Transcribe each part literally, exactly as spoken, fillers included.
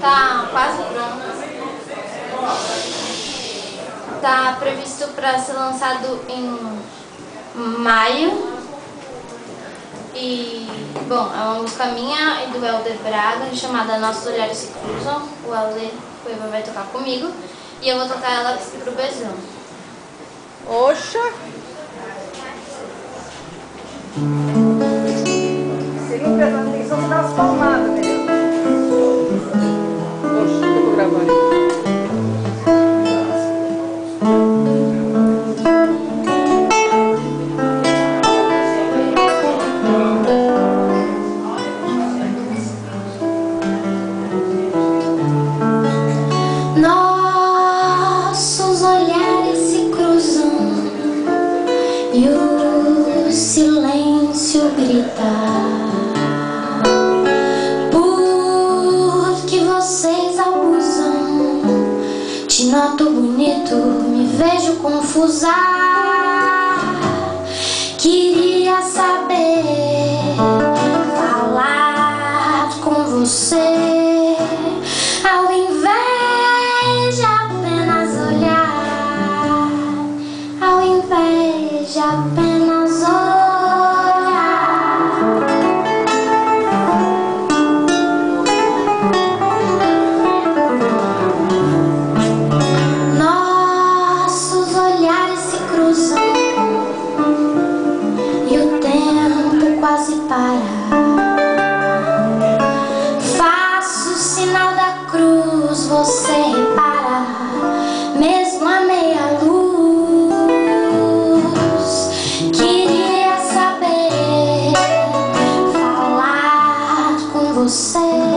Tá quase pronto. Tá previsto para ser lançado em maio. E, bom, é uma música minha e do Helder Braga, chamada Nossos Olhares Se Cruzam. O Helder vai tocar comigo e eu vou tocar ela pro Bezão. Oxa! Se não prestar atenção, você dá umas palmadas mesmo. Oxa, eu tô gravando. Nossos olhares se cruzam e o silêncio grita, porque vocês abusam. Te noto bonito, me vejo confusa. Queria saber, falar com você, ao invés de apenas olhar, ao invés de apenas olhar. Nossos olhares se cruzam e o tempo quase para. Você repara, mesmo a meia luz. Queria saber, falar com você,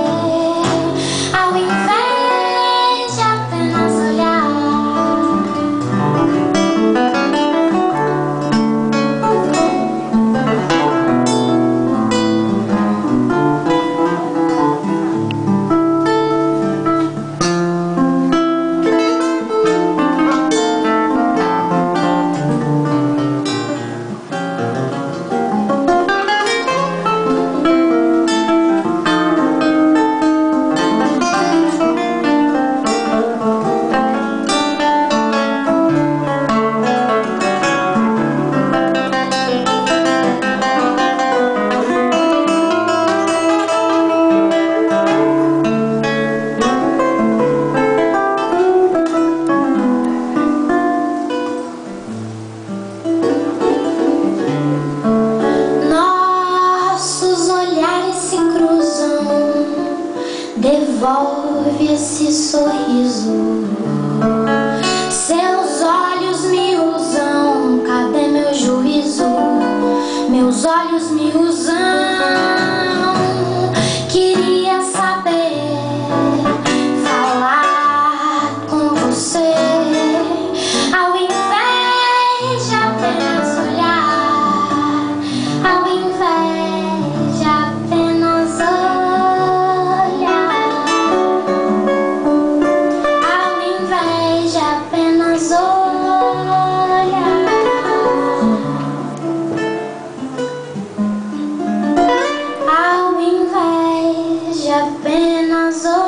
ao invés de apenas olhar. Devolve esse sorriso. Seus olhos me usam. Cadê meu juízo? Meus olhos me usam. Queria saber, falar com você, ao invés de apenas olhar, ao invés de apenas olhar. Ao invés de apenas